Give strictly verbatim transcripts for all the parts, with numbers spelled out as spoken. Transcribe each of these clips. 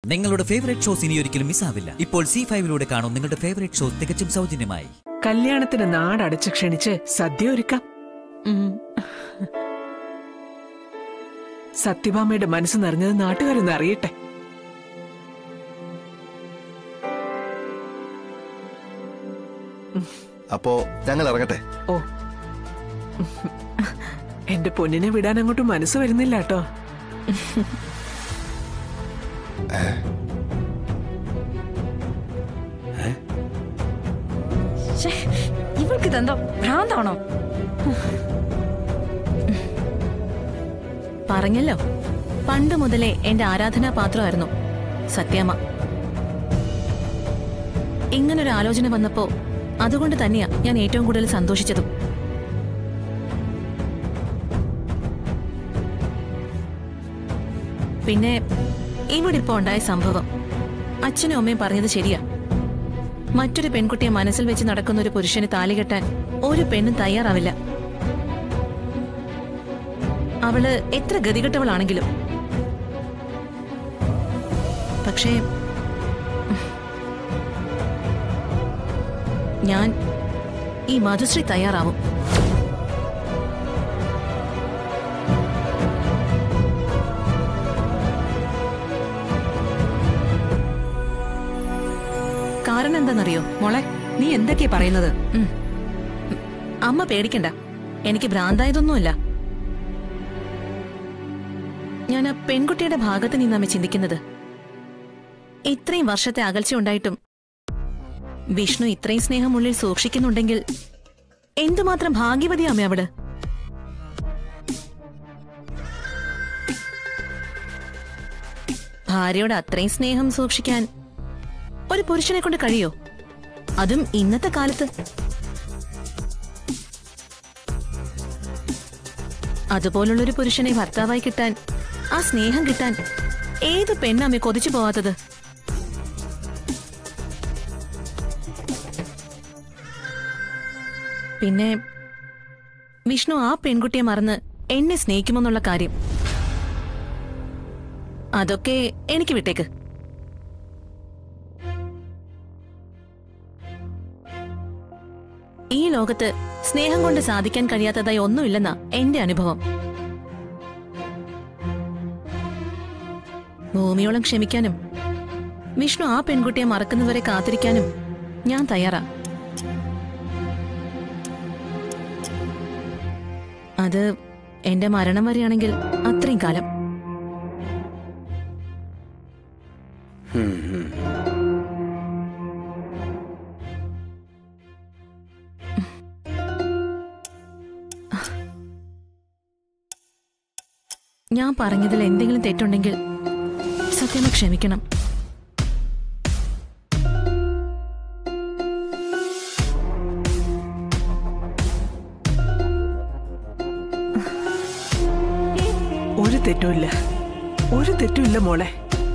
നിങ്ങളുടെ favourite shows ഇനി ഒരിക്കലും മിസ്സാവില്ല. ഇപ്പോൾ സി ഫൈവിലൂടെ കാണും നിങ്ങളുടെ ഫേവറേറ്റ് ഷോസ് തികച്ചും സൗജന്യമായി. കല്യാണത്തിന് നാടടച്ച് ക്ഷണിച്ച് സദ്യ ഒരുക്കാം. സത്യഭാമയുടെ മനസ്സ് നിറഞ്ഞത് നാട്ടുകാരൊന്ന് അറിയട്ടെ. അപ്പോ ഞങ്ങൾ ഇറങ്ങട്ടെ. ഓ, എന്റെ പൊന്നിനെ വിടാൻ അങ്ങോട്ട് മനസ്സ് വരുന്നില്ല കേട്ടോ. ഇവൾക്ക് ഇതെന്തോ ഭ്രാന്താണോ? പറഞ്ഞല്ലോ, പണ്ട് മുതലേ എന്റെ ആരാധനാ പാത്രമായിരുന്നു സത്യാമ്മ. ഇങ്ങനൊരു ആലോചന വന്നപ്പോ അതുകൊണ്ട് തന്നെയാ ഞാൻ ഏറ്റവും കൂടുതൽ സന്തോഷിച്ചതും. പിന്നെ ഇവിടെ ഇപ്പോ ഉണ്ടായ സംഭവം അച്ഛനും അമ്മയും പറഞ്ഞത് ശരിയാ. മറ്റൊരു പെൺകുട്ടിയെ മനസ്സിൽ വെച്ച് നടക്കുന്ന ഒരു പുരുഷന് താലി കെട്ടാൻ ഒരു പെണ്ണും തയ്യാറാവില്ല. അവള് എത്ര ഗതികെട്ടവളാണെങ്കിലും. പക്ഷേ ഞാൻ ഈ മധുശ്രീ തയ്യാറാവും. കാരണം എന്താണെന്നറിയോ മോളെ? നീ എന്തൊക്കെയാ പറയുന്നത്? അമ്മ പേടിക്കണ്ട, എനിക്ക് ഭ്രാന്തായതൊന്നുമല്ല. ഞാൻ ആ പെൺകുട്ടിയുടെ ഭാഗത്ത് നിന്നമ്മ ചിന്തിക്കുന്നത്. ഇത്രയും വർഷത്തെ അകൽച്ച ഉണ്ടായിട്ടും വിഷ്ണു ഇത്രയും സ്നേഹം ഉള്ളിൽ സൂക്ഷിക്കുന്നുണ്ടെങ്കിൽ എന്തുമാത്രം ഭാഗ്യവതിയാമേ അവള്. ഭാര്യയോട് അത്രയും സ്നേഹം സൂക്ഷിക്കാൻ ഒരു പുരുഷനെ കൊണ്ട് കഴിയോ? അതും ഇന്നത്തെ കാലത്ത്. അതുപോലുള്ളൊരു പുരുഷനെ ഭർത്താവായി കിട്ടാൻ, ആ സ്നേഹം കിട്ടാൻ ഏത് പെണ്ണമ്മ കൊതിച്ചു പോവാത്തത്? പിന്നെ വിഷ്ണു ആ പെൺകുട്ടിയെ മറന്ന് എന്നെ സ്നേഹിക്കുമെന്നുള്ള കാര്യം അതൊക്കെ എനിക്ക് വിട്ടേക്ക്. ഈ ലോകത്ത് സ്നേഹം കൊണ്ട് സാധിക്കാൻ കഴിയാത്തതായി ഒന്നുമില്ലെന്നാ എന്റെ അനുഭവം. ഭൂമിയോളം ക്ഷമിക്കാനും വിഷ്ണു ആ പെൺകുട്ടിയെ മറക്കുന്നവരെ കാത്തിരിക്കാനും ഞാൻ തയ്യാറാ. അത് എന്റെ മരണം വരെയാണെങ്കിൽ അത്രയും കാലം. ഞാൻ പറഞ്ഞതിൽ എന്തെങ്കിലും തെറ്റുണ്ടെങ്കിൽ സത്യമ ക്ഷമിക്കണം. ഒരു തെറ്റുമില്ല, ഒരു തെറ്റുമില്ല മോളെ.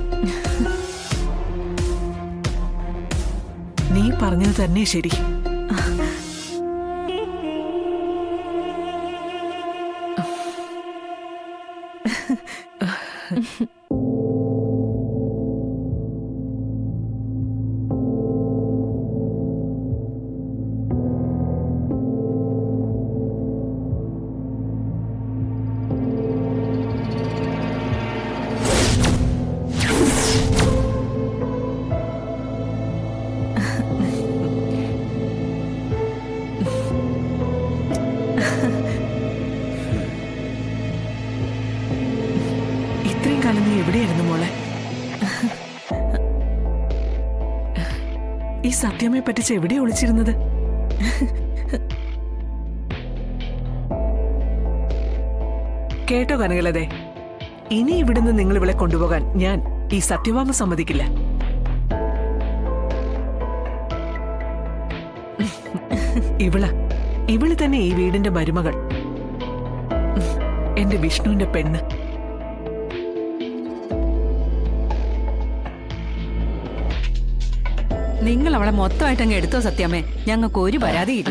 നീ പറഞ്ഞത് തന്നെ ശരി. ഈ സത്യമേ പറ്റിച്ച് എവിടെയാ ഒളിച്ചിരുന്നത്? കേട്ടോ കനകലതെ, ഇനി ഇവിടുന്ന് നിങ്ങൾ ഇവളെ കൊണ്ടുപോകാൻ ഞാൻ ഈ സത്യഭാമ സമ്മതിക്കില്ല. ഇവള് ഇവള് തന്നെ ഈ വീടിന്റെ മരുമകൾ, എന്റെ വിഷ്ണുവിന്റെ പെണ്ണ്. നിങ്ങൾ അവളെ മൊത്തമായിട്ട് അങ്ങ് എടുത്തോ സത്യമേ, ഞങ്ങൾക്ക് ഒരു പരാതിയില്ല.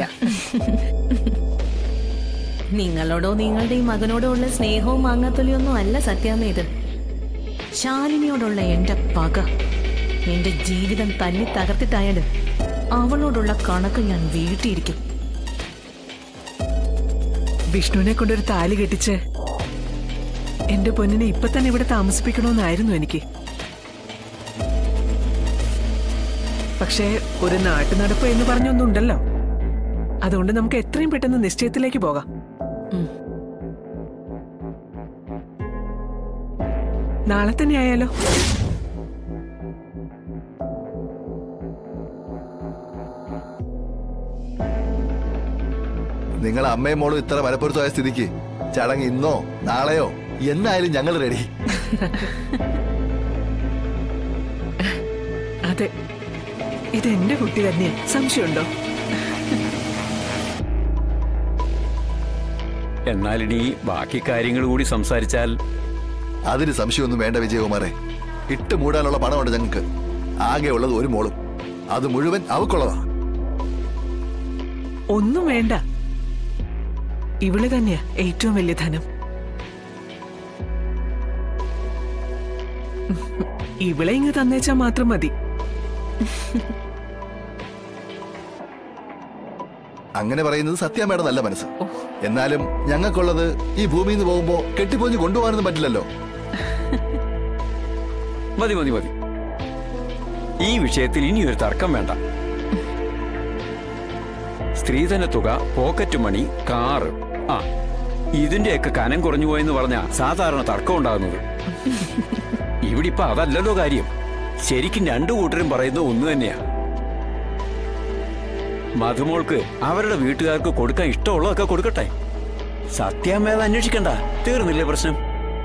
നിങ്ങളോടോ നിങ്ങളുടെ ഈ മകനോടോ ഉള്ള സ്നേഹവും മാങ്ങാത്തൊലിയൊന്നും അല്ല സത്യാമ്മ ഇത്. ശാലിനിയോടുള്ള എന്റെ പക എന്റെ ജീവിതം തല്ലി തകർത്തിട്ടായാലും അവളോടുള്ള കണക്ക് ഞാൻ വീട്ടിയിരിക്കും. വിഷ്ണുവിനെ കൊണ്ടൊരു താലി കെട്ടിച്ച് എന്റെ പൊന്നിനെ ഇപ്പൊ തന്നെ ഇവിടെ താമസിപ്പിക്കണമെന്നായിരുന്നു എനിക്ക്. പക്ഷേ ഒരു നാട്ടു നടപ്പ് എന്ന് പറഞ്ഞൊന്നുണ്ടല്ലോ. അതുകൊണ്ട് നമുക്ക് എത്രയും പെട്ടെന്ന് നിശ്ചയത്തിലേക്ക് പോകാം. നാളെ തന്നെ ആയാലോ? നിങ്ങൾ അമ്മയും മോളും ഇത്ര മലപ്പുറത്തായ സ്ഥിതിക്ക് ചടങ്ങ് ഇന്നോ നാളെയോ എന്നായാലും ഞങ്ങൾ റെഡി. അതെ, ഇത് എന്റെ കുട്ടി തന്നെയാ, സംശയമുണ്ടോ? എന്നാലിനി ബാക്കി കാര്യങ്ങൾ കൂടി സംസാരിച്ചാൽ. അതിന് സംശയമൊന്നും വേണ്ട വിജയകുമാറെ. ഇട്ട് മൂടാനുള്ള പണമുണ്ട് ഞങ്ങൾക്ക്. ആകെ ഉള്ളത് ഒരു മോളും, അത് മുഴുവൻ അവക്കുള്ളതാ. ഒന്നും വേണ്ട, ഇവള് തന്നെയാ ഏറ്റവും വലിയ ധനം. ഇവളെ ഇങ്ങ് തന്നേച്ചാ മാത്രം മതി. അങ്ങനെ പറയുന്നത് സത്യാമ്മയുടെ നല്ല മനസ്സ്. എന്നാലും ഞങ്ങൾക്കുള്ളത് ഈ ഭൂമിയിൽ നിന്ന് പോകുമ്പോ കെട്ടിപ്പോഞ്ഞ് കൊണ്ടുപോകാനൊന്നും പറ്റില്ലല്ലോ. മതി മതി മതി, ഈ വിഷയത്തിൽ ഇനിയൊരു തർക്കം വേണ്ട. സ്ത്രീധന തുക, പോക്കറ്റ് മണി, കാറ്, ആ ഇതിന്റെയൊക്കെ കനം കുറഞ്ഞു പോയെന്ന് പറഞ്ഞാ സാധാരണ തർക്കം ഉണ്ടാകുന്നത്. ഇവിടെ ഇപ്പൊ അതല്ലല്ലോ കാര്യം. ശരിക്കും രണ്ടു കൂട്ടരും പറയുന്നത് ഒന്നു തന്നെയാ. മധുമോൾക്ക് അവരുടെ വീട്ടുകാർക്ക് കൊടുക്കാൻ ഇഷ്ടമുള്ളതൊക്കെ കൊടുക്കട്ടെ. സത്യാമ്മേത അന്വേഷിക്കണ്ട, തീർന്നില്ലേ പ്രശ്നം?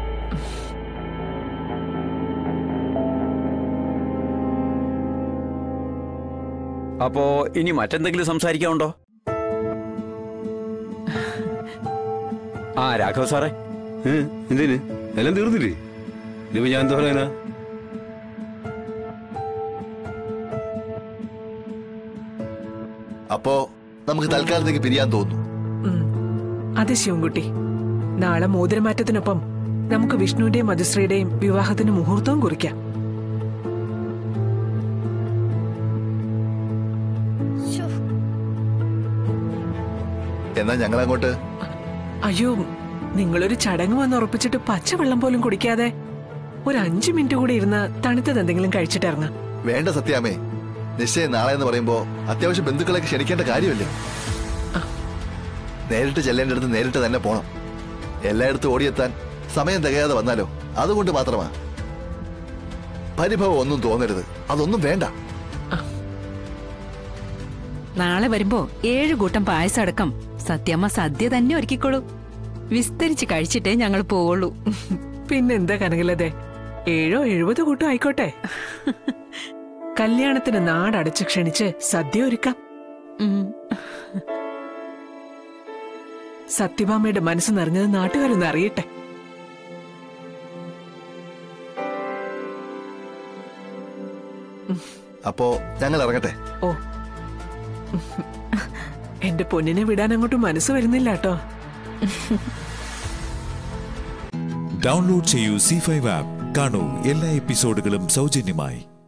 അപ്പോ ഇനി മറ്റെന്തെങ്കിലും സംസാരിക്കാനുണ്ടോ? ആ രാഘവ സാറേ, എന്തിന് എല്ലാം തീർന്നില്ലേ? ഇതിപ്പോ ഞാൻ എന്താ പറയാനാ? അപ്പോ നമുക്ക് തൽക്കാലത്തേക്ക് പിരിയാൻ തോന്നുന്നു. അതെ ശിവൻകുട്ടി, നാളെ മോതിരമാറ്റത്തിനൊപ്പം നമുക്ക് വിഷ്ണുവിന്റെയും മധുശ്രീയുടെയും വിവാഹത്തിന് മുഹൂർത്തവും കുറിക്കാം. എന്നാ ഞങ്ങൾ അങ്ങോട്ട്. അയ്യോ, നിങ്ങളൊരു ചടങ്ങ് വന്ന് ഉറപ്പിച്ചിട്ട് പച്ചവെള്ളം പോലും കുടിക്കാതെ ഒരു അഞ്ചു മിനിറ്റ് കൂടി ഇരുന്ന് തണുത്തത് എന്തെങ്കിലും കഴിച്ചിട്ടിറങ്ങാം. വേണ്ട സത്യാമ്മേ, നിശ്ചയം നാളെ എന്ന് പറയുമ്പോ അത്യാവശ്യം ബന്ധുക്കളെ ക്ഷണിക്കേണ്ട കാര്യമല്ലേ? നേരിട്ട് ചെല്ലേണ്ടടുത്ത് നേരിട്ട് തന്നെ പോണം. എല്ലായിടത്തും ഓടിയെത്താൻ സമയം തികയാതെ വന്നാലോ, അതുകൊണ്ട് മാത്രമാ. പരിഭവം ഒന്നും തോന്നരുത്, അതൊന്നും വേണ്ട. നാളെ വരുമ്പോ ഏഴു കൂട്ടം പായസം അടക്കം സത്യമ്മ സദ്യ തന്നെ ഒരുക്കിക്കോളൂ. വിസ്തരിച്ച് കഴിച്ചിട്ടേ ഞങ്ങൾ പോവുള്ളൂ. പിന്നെന്താ കനകലതെ, ഏഴോ എഴുപത് കൂട്ടം ആയിക്കോട്ടെ. കല്യാണത്തിന് നാടടച്ച് ക്ഷണിച്ച് സദ്യ ഒരുക്കാം. സത്യഭാമയുടെ മനസ്സ് നിറഞ്ഞത് നാട്ടുകാരൊന്ന് അറിയട്ടെ. അപ്പോ ഞങ്ങൾ ഇറങ്ങട്ടെ. ഓ, എന്റെ പൊന്നിനെ വിടാൻ അങ്ങോട്ട് മനസ്സ് വരുന്നില്ല കേട്ടോ. ഡൗൺലോഡ് ചെയ്യൂ സി ഫൈവ് ആപ്പ്. കാണൂ എല്ലാ എപ്പിസോഡുകളും സൗജന്യമായി.